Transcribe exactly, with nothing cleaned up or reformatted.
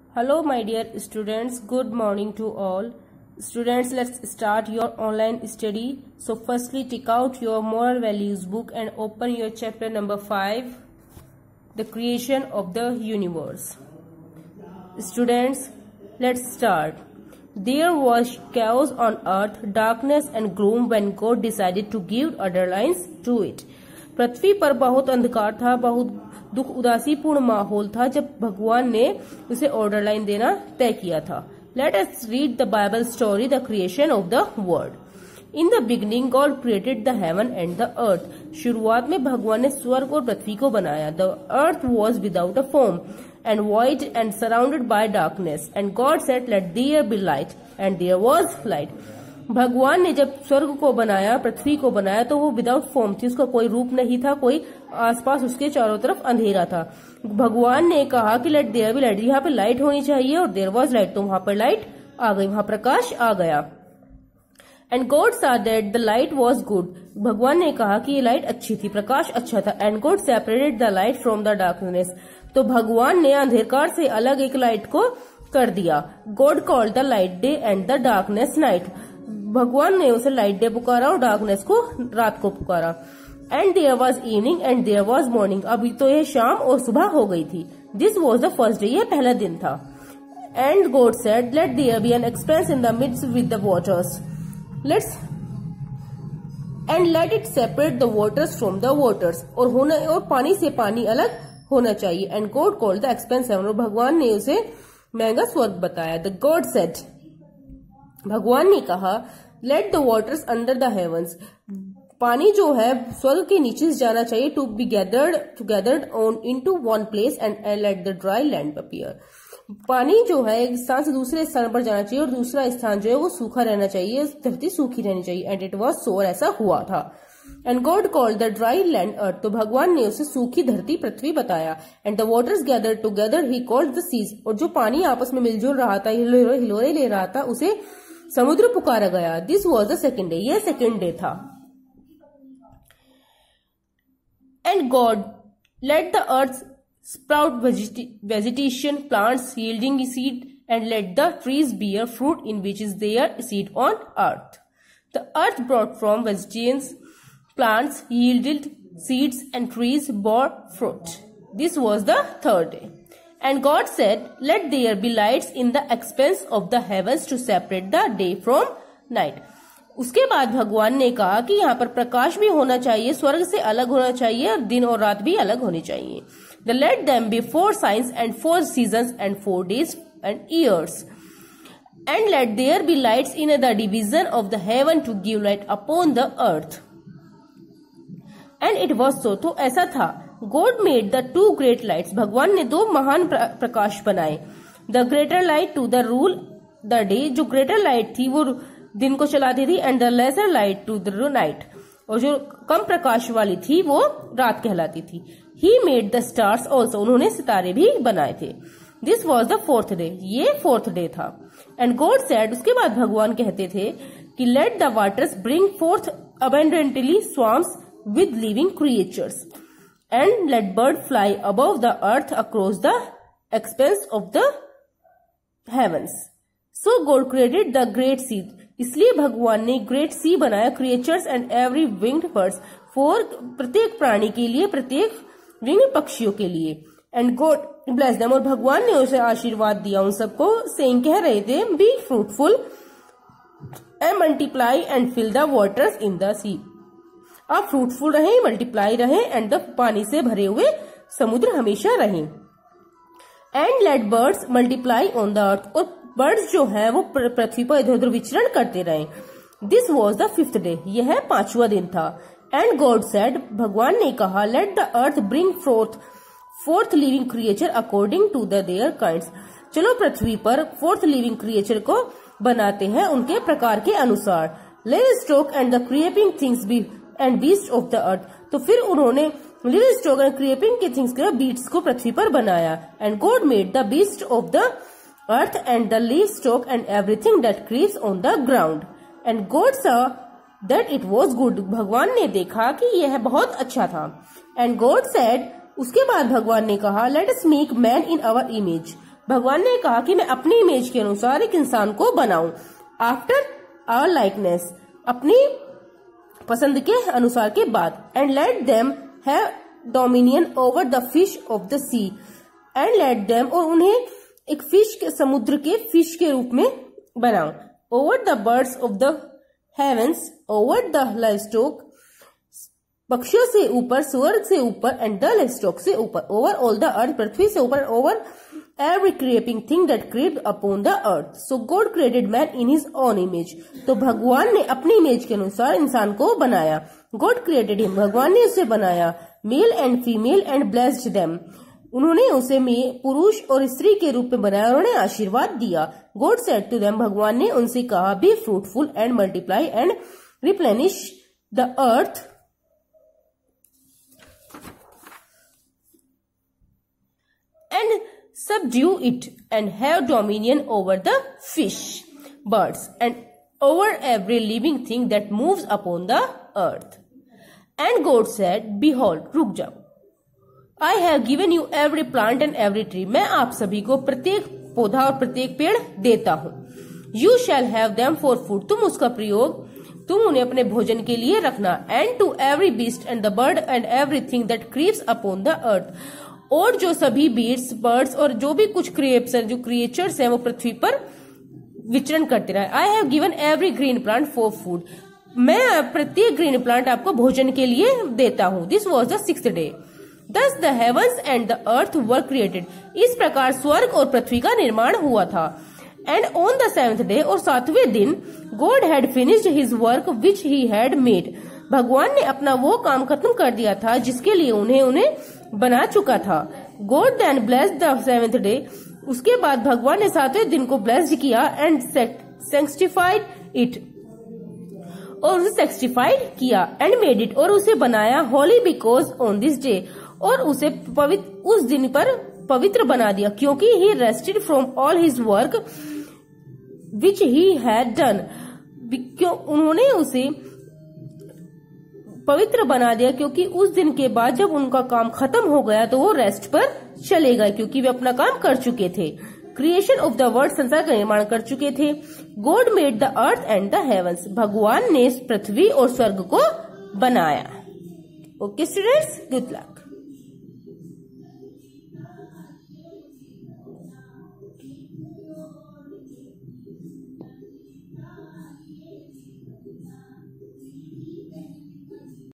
Hello my dear students, good morning to all. Students, let's start your online study. So firstly take out your moral values book and open your chapter number five, the creation of the universe. Students, let's start. There was chaos on earth, darkness and gloom when God decided to give underlines to it. पृथ्वी पर बहुत अंधकार था, बहुत दुख उदासीपूर्ण माहौल था जब भगवान ने उसे ऑर्डर लाइन देना तय किया था. Let us read the Bible story, the creation of the world. In the beginning God created the heaven and the earth. शुरुआत में भगवान ने स्वर्ग और पृथ्वी को बनाया. The earth was without a form and void and surrounded by darkness and God said let there be light and there was light. भगवान ने जब स्वर्ग को बनाया, पृथ्वी को बनाया, तो वो विदाउट फॉर्म थी, उसका कोई रूप नहीं था, कोई आसपास उसके चारों तरफ अंधेरा था. भगवान ने कहा कि लेट देयर बी लाइट, यहाँ पे लाइट होनी चाहिए, और देयर वाज लाइट, तो वहां पर लाइट आ गई, वहां प्रकाश आ गया. And God saw that the light was good. भगवान ने कहा कि ये लाइट अच्छी थी, प्रकाश अच्छा था. And God separated the light from the darkness. तो भगवान ने अंधकार से अलग एक लाइट को कर दिया. God called the light day and the darkness night. भगवान ने उसे लाइट डे पुकारा और डार्कनेस को रात को पुकारा. And there was evening and there was morning. अभी तो ये शाम और सुबह हो गई थी. This was the first day, ये पहला दिन था. And God said let there be an expanse in the midst with the waters. Let's and let it separate the waters from the waters. और होना और पानी से पानी अलग होना चाहिए. And God called the expanse heaven. और भगवान ने उसे महंगा स्वर्ग बताया. द गॉड सेड, भगवान ने कहा let the waters under the heavens. पानी जो है स्वर्ग के नीचे जाना चाहिए. To be gathered together on into one place and let the dry land appear. पानी जो है एक स्थान से दूसरे स्थान पर जाना चाहिए और दूसरा स्थान जो है वो सूखा रहना चाहिए, धरती सूखी रहनी चाहिए. एंड इट वॉज सो, ऐसा हुआ था. And God called the dry land earth. तो भगवान ने उसे सूखी धरती पृथ्वी बताया. And the waters gather together he called the seas. और जो पानी आपस में मिलजुल रहा था, हिलोरे ले रहा था, उसे समुद्र पुकारा गया. This was the second day, यह सेकेंड डे था. And God let the earth sprout vegetation, plants yielding seed, and let the trees bear fruit in which is their seed on earth. The earth brought from vegetations, plants yielded seeds, and trees bore fruit. This was the third day. And God said, let there be lights in the expanse of the heavens to separate the day from night. उसके बाद भगवान ने कहा कि यहाँ पर प्रकाश भी होना चाहिए, स्वर्ग से अलग होना चाहिए, और दिन और रात भी अलग होनी चाहिए. The let them be four signs and four seasons and four days and years. And let there be lights in the division of the heaven to give light upon the earth. And it was so. तो ऐसा था. God made the two great lights. भगवान ने दो महान प्रकाश बनाए. The greater light to the rule the day. जो greater light थी वो दिन को चलाती थी. And the lesser light to the night. और जो कम प्रकाश वाली थी वो रात कहलाती थी. He made the stars also. उन्होंने सितारे भी बनाए थे. This was the fourth day. ये fourth day था. And God said, उसके बाद भगवान कहते थे कि let the waters bring forth abundantly swarms with living creatures. And let bird fly above the earth across the expanse of the heavens. So God created the great sea. इसलिए भगवान ने great sea बनाया. Creatures and every winged birds. For, प्रत्येक प्राणी के लिए, प्रत्येक wing पक्षियों के लिए. And God bless them. और भगवान ने उसे आशीर्वाद दिया उन सबको. सेइंग, कह रहे थे, be fruitful and multiply and fill the waters in the sea. आप फ्रूटफुल रहें, मल्टीप्लाई रहें, एंड द पानी से भरे हुए समुद्र हमेशा रहें. And let birds multiply on the earth. और बर्ड्स जो है वो पृथ्वी पर इधर उधर विचरण करते रहे. This was the fifth day. यह पांचवा दिन था. एंड गॉड सेड, भगवान ने कहा let the earth bring forth forth living creature according to the their kinds. चलो पृथ्वी पर फोर्थ लिविंग क्रिएचर को बनाते हैं उनके प्रकार के अनुसार. Livestock and the creeping things be and beast of the earth. तो फिर उन्होंने लिव स्टॉक एंड क्रिएपिंग के थिंग्स के बीट्स को पृथ्वी पर बनाया. And God made the beast of the earth and the livestock and everything that creeps on the ground. And God saw that it was good. भगवान ने देखा कि यह बहुत अच्छा था. And God said, उसके बाद भगवान ने कहा let us make man in our image. भगवान ने कहा कि मैं अपनी इमेज के अनुसार एक इंसान को बनाऊं, आफ्टर आवर लाइकनेस, अपनी पसंद के अनुसार के बाद, and let them have dominion over the fish of the sea, and let them, और उन्हें एक फिश के, समुद्र के फिश के रूप में बनाऊं, over the birds of the heavens, over the livestock, पक्षियों से ऊपर, स्वर्ग से ऊपर, एंड द लाइवस्टॉक से ऊपर, ओवर ऑल द अर्थ, पृथ्वी से ऊपर, over every creeping thing that creeped upon the earth. So God created man in his own image. तो भगवान ने अपनी इमेज के अनुसार इंसान को बनाया. God created him. भगवान ने उसे बनाया. Male and female and blessed them. उन्होंने उसे पुरुष और स्त्री के रूप में बनाया. उन्होंने आशीर्वाद दिया. God said to them. भगवान ने उनसे कहा, Be fruitful and multiply and replenish the earth. And subdue it and have dominion over the fish, birds, and over every living thing that moves upon the earth. And God said, Behold, रुक जाओ, I have given you every plant and every tree. मैं आप सभी को प्रत्येक पौधा और प्रत्येक पेड़ देता हूँ. You shall have them for food. तुम उसका प्रयोग, तुम उन्हें अपने भोजन के लिए रखना. And to every beast and the bird and everything that creeps upon the earth. और जो सभी बीट्स, बर्ड्स और जो भी कुछ क्रिएप्स हैं, जो क्रिएचर्स हैं, वो पृथ्वी पर विचरण करते रहे. I have given every green plant for food. मैं प्रत्येक ग्रीन प्लांट आपको भोजन के लिए देता हूँ. This was the sixth day. Thus the heavens and the earth were created. इस प्रकार स्वर्ग और पृथ्वी का निर्माण हुआ था. And on the seventh day, और सातवें दिन, God had finished his work which he had made. भगवान ने अपना वो काम खत्म कर दिया था जिसके लिए उन्हें उन्हें बना चुका था. God then blessed the seventh day. उसके बाद भगवान ने सातवें दिन को ब्लेस्ड किया. एंड सैंक्टिफाइड इट, और उसे सैंक्टिफाइड किया. एंड मेड इट, और उसे बनाया. Holy because on this day, और उसे पवित्र, उस दिन पर पवित्र बना दिया, क्योंकि he rested from all his work which he had done. क्यों उन्होंने उसे पवित्र बना दिया, क्योंकि उस दिन के बाद जब उनका काम खत्म हो गया तो वो रेस्ट पर चले गए, क्योंकि वे अपना काम कर चुके थे. क्रिएशन ऑफ द वर्ल्ड, संसार का निर्माण कर चुके थे. God made the earth and the heavens. भगवान ने पृथ्वी और स्वर्ग को बनाया. Okay students, good luck.